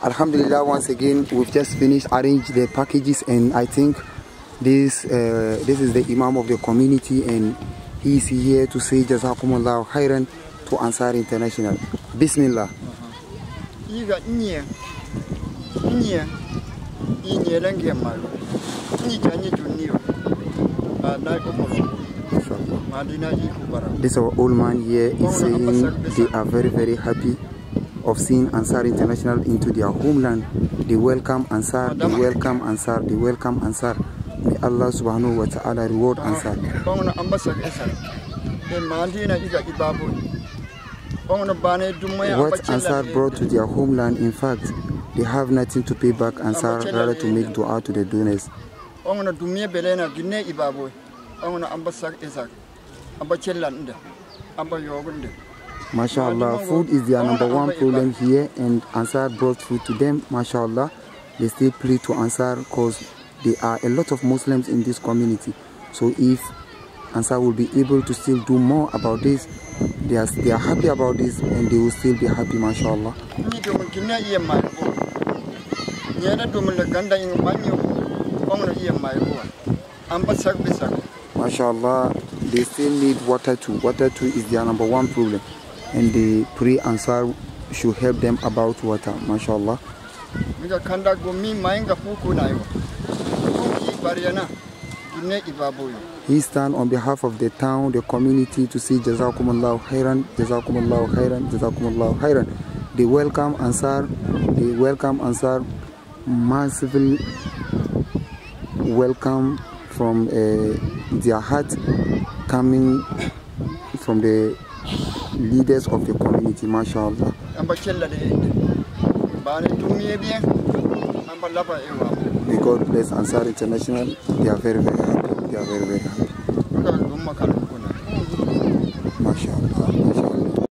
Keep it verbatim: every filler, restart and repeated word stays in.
Alhamdulillah, once again, we've just finished arrange the packages, and I think this uh, this is the Imam of the community, and he is here to say Jazakumullah khairan to Ansar International. Bismillah. This our old man here is saying they are very very happy of seeing Ansar International into their homeland. They welcome Ansar, they welcome Ansar, they welcome Ansar. May Allah subhanahu wa ta'ala reward Ansar. What Ansar brought to their homeland, in fact, they have nothing to pay back Ansar, rather to make dua to the donors. MashaAllah, food is their number one problem here, and Ansar brought food to them. MashaAllah, they still pray to Ansar because there are a lot of Muslims in this community. So if Ansar will be able to still do more about this, they are, they are happy about this, and they will still be happy, MashaAllah. MashaAllah, they still need water too. Water too is their number one problem, and they pray Ansar should help them about water. MashaAllah. He stands on behalf of the town, the community, to say Jazakumullah khairan, Jazakumullah khairan, Jazakumullah khairan. They welcome Ansar, they welcome Ansar, massively welcome from uh, their heart, coming from the leaders of the community, MashaAllah. May God bless Ansar International. They are very, very happy. They are very, very happy.